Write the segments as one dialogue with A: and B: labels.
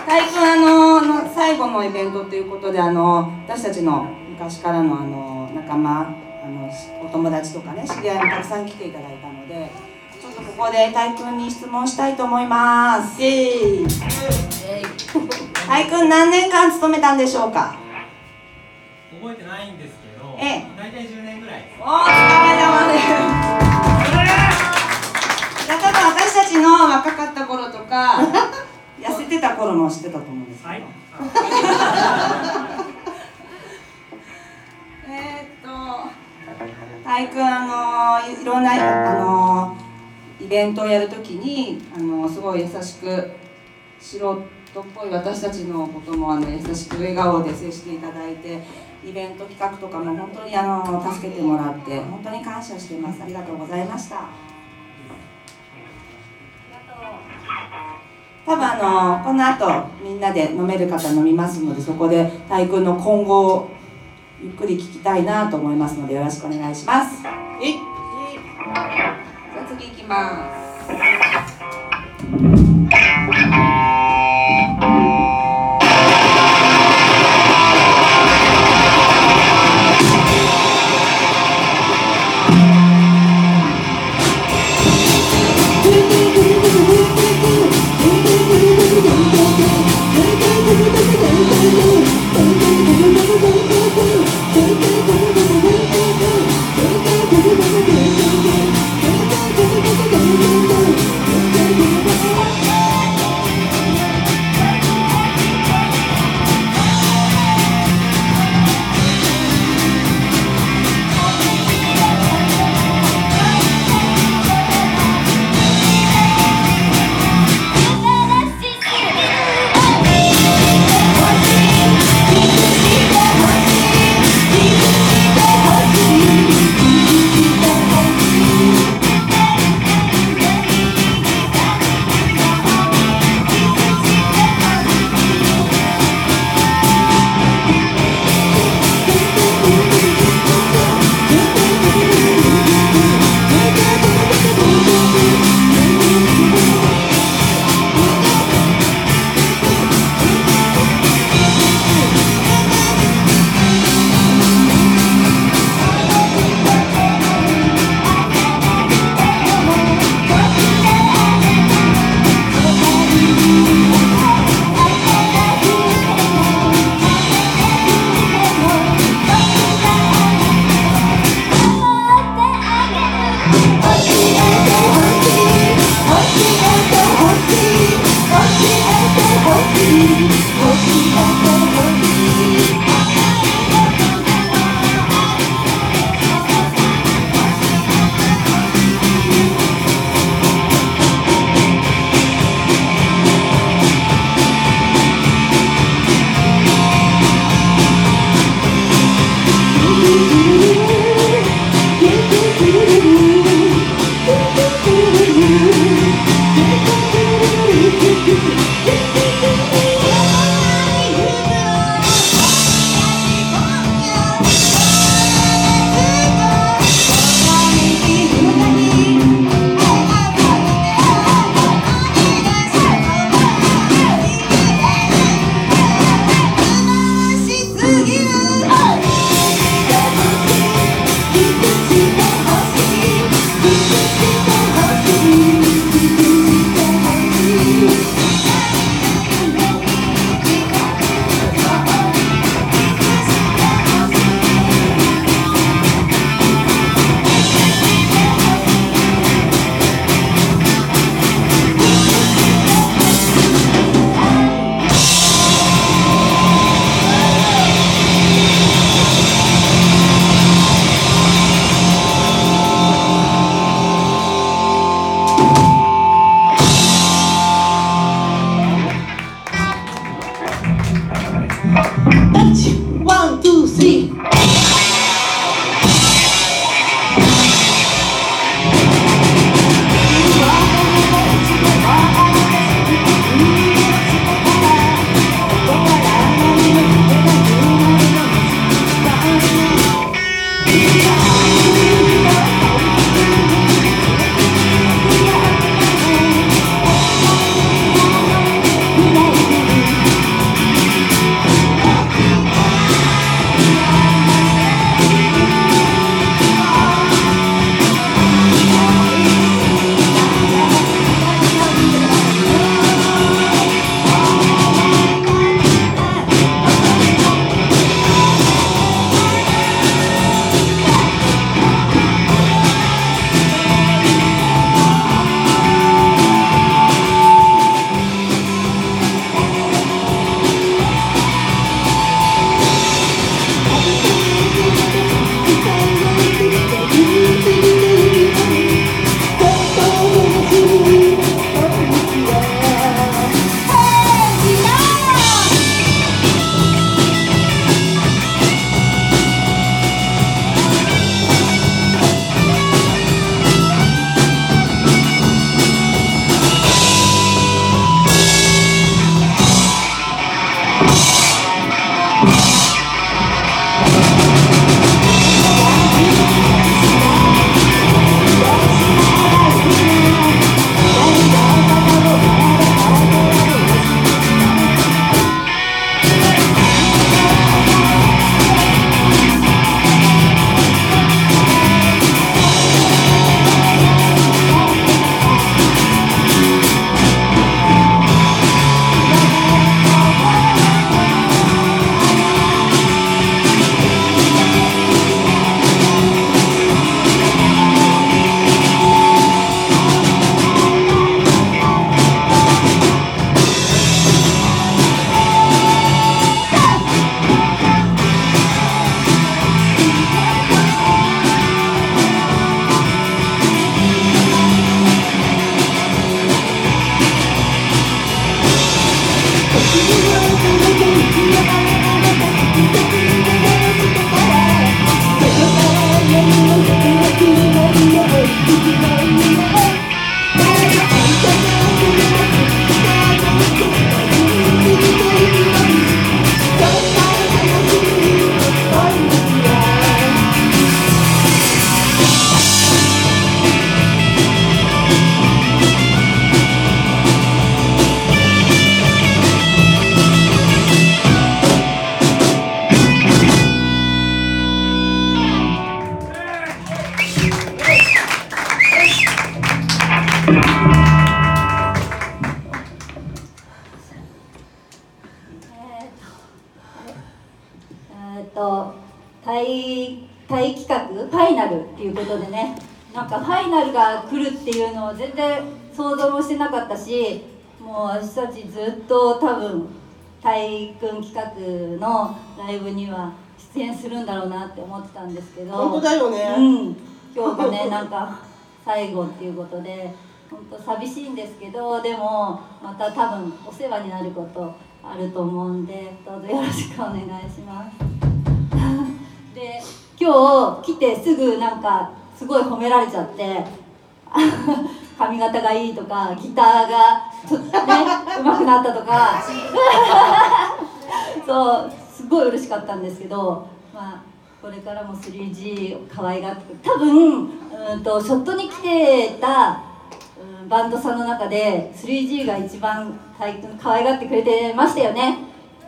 A: 体育最後のイベントということで私たちの昔からの仲間お友達とかね知り合いもたくさん来ていただいたのでちょっとここで体育に質問したいと思います。体育何年間勤めたんでしょうか？
B: 覚えてないんですけど、大体10年ぐらいです。
A: お疲れ様です。だから私たちの若かった頃とか痩せてた頃も知ってたと思うんですけど、はい、体育いろんなイベントをやるときにすごい優しく素人っぽい私たちのことも優しく笑顔で接していただいて、イベント企画とかも本当に助けてもらって本当に感謝しています。ありがとうございました。多分この後みんなで飲める方飲みますので、そこで体育の今後をゆっくり聞きたいなと思いますのでよろしくお願いします。じゃあ次行きます。
C: タイ企画ファイナルっていうことでね、なんかファイナルが来るっていうのを全然想像もしてなかったし、もう私たちずっと多分タイ君企画のライブには出演するんだろうなって思ってたんですけど、
D: 本当だよね、
C: 今日がねなんか最後っていうことで本当寂しいんですけど、でもまた多分お世話になることあると思うんで、どうぞよろしくお願いしますで、今日来てすぐなんかすごい褒められちゃって髪型がいいとかギターがね上手くなったとかそうすごい嬉しかったんですけど、まあこれからも 3G を可愛がって多分ショットに来てたバンドさんの中で 3G が一番可愛がってくれてましたよね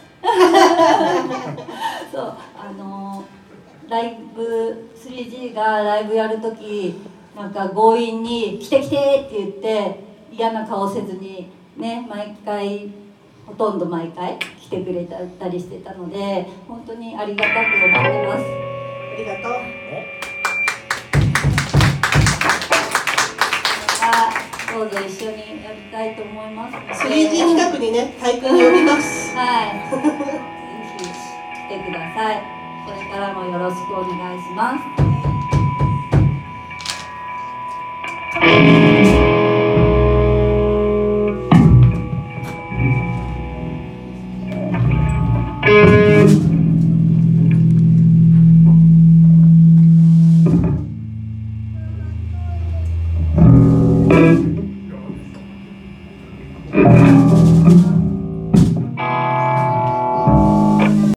C: そうライブ 3G がライブやるときなんか強引に「来て来て」って言って嫌な顔せずにね、毎回ほとんど毎回来てくれたりしてたので本当にありがたく思ってます。
D: ありがとう。
C: どうぞ一緒にやりたいと思います。
D: 3G 企画にね、体育に呼びます。
C: はい。ぜひ来てください。これからもよろしくお願いします。